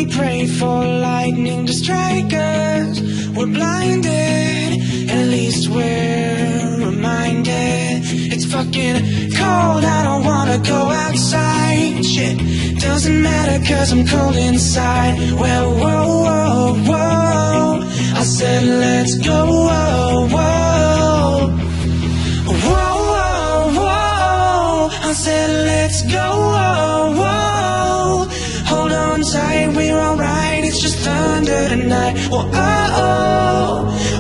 pray for lightning to strike us. We're blinded, at least we're reminded. It's fucking cold, I don't wanna go outside. Shit, doesn't matter cause I'm cold inside. Well, whoa, whoa, whoa, I said let's go, whoa, whoa. Whoa, whoa, whoa, I said let's go, whoa, whoa. Hold on tight, we're alright, it's just thunder tonight. Whoa, oh, oh,